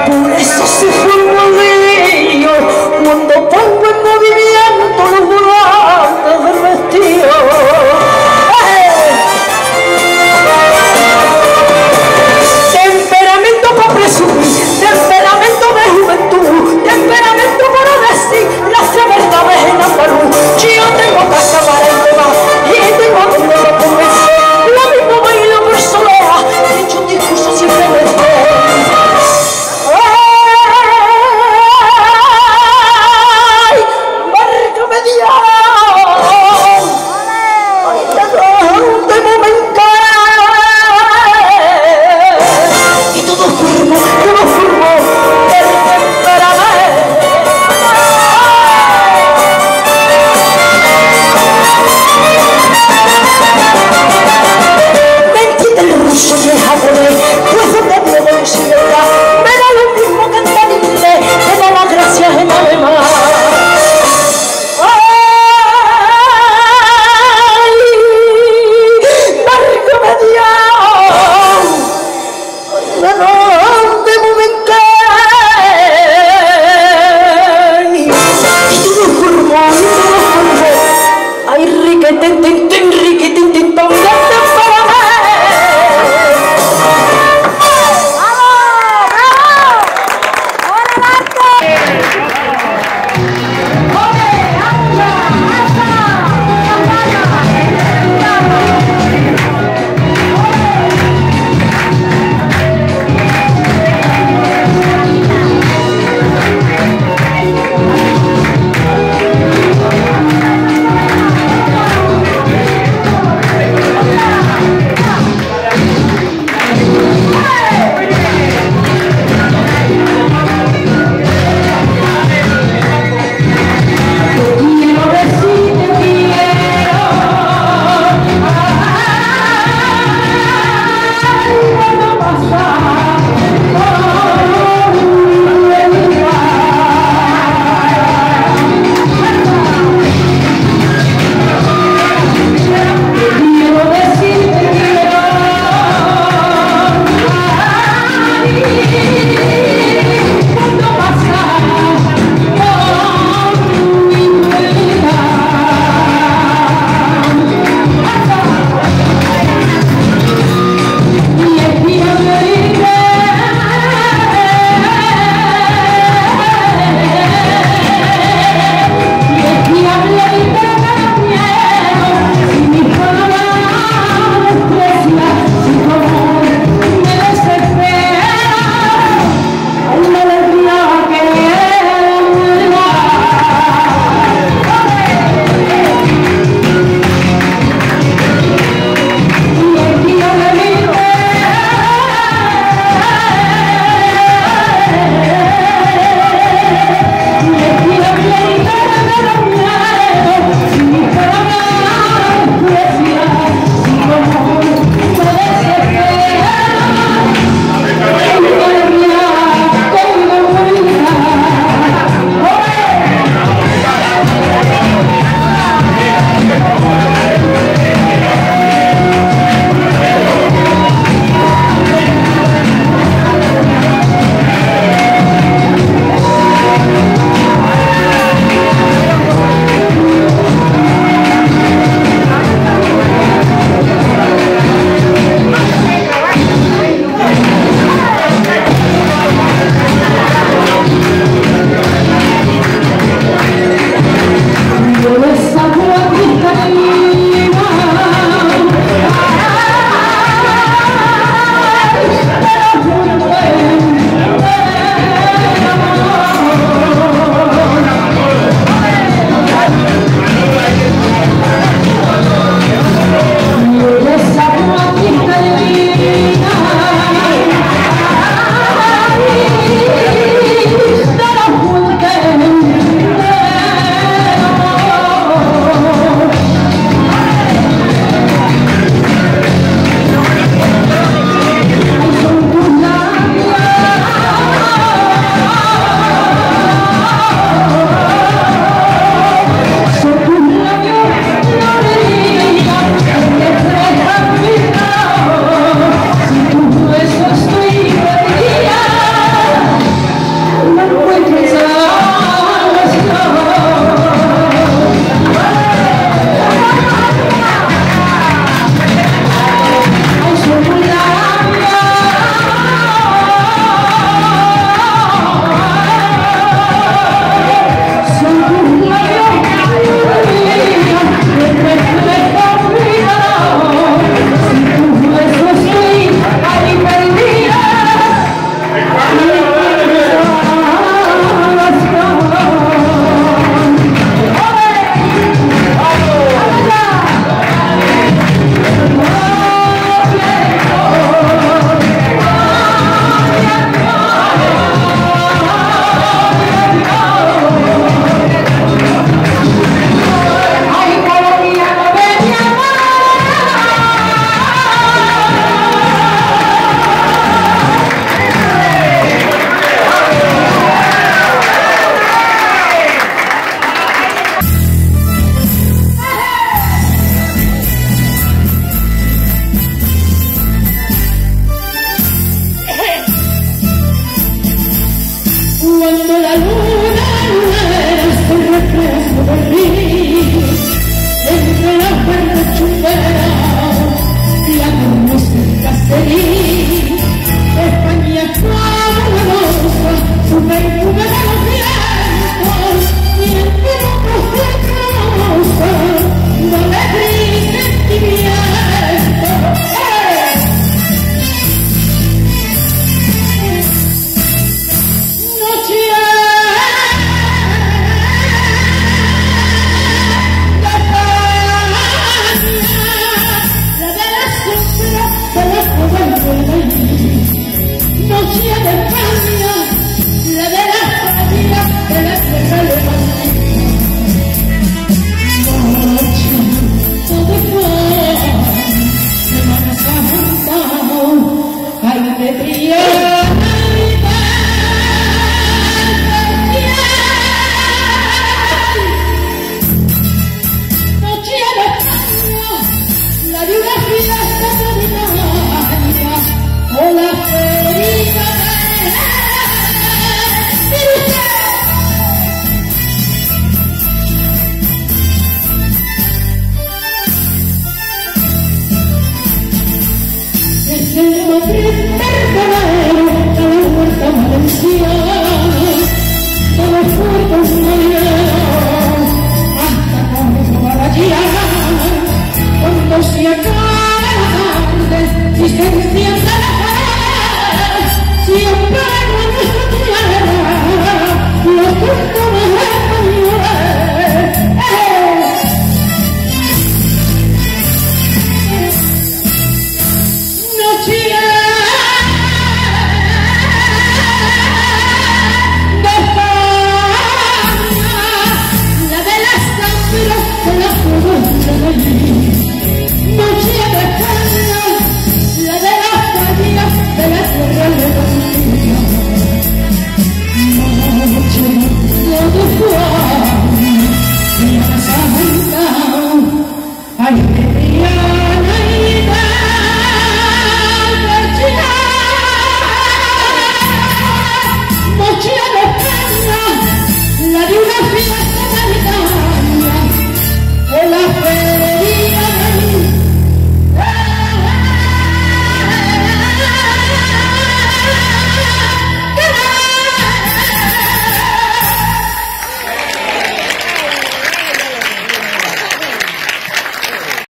Por eso se forma de ello cuando pongo en movimiento los volantes del vestido. Temperamento para presumir, temperamento de juventud, temperamento para decir las verdades en andaluz. Yo tengo que acabar el tema y tengo donde lo pongas. Lo mismo bailo por soledad, he hecho un discurso simplemente. ¡Ay! ¡Márgame Dios! ¡Ay, de momento! Y todo formo el temperamento. ¿Me entiende el ruso y el japonés? Pues donde me voy sin verdad, me da lo mismo cantar inglés que da las gracias en alemán. ¡Ay! ¡Márgame Dios! ¿De dónde me cae? Y todo formo. ¡Ay, riquetín, tin, tin, riquitín, tin, ton, de del río, entre las verdes chumberas y la música caserí. España es toda la rosa, su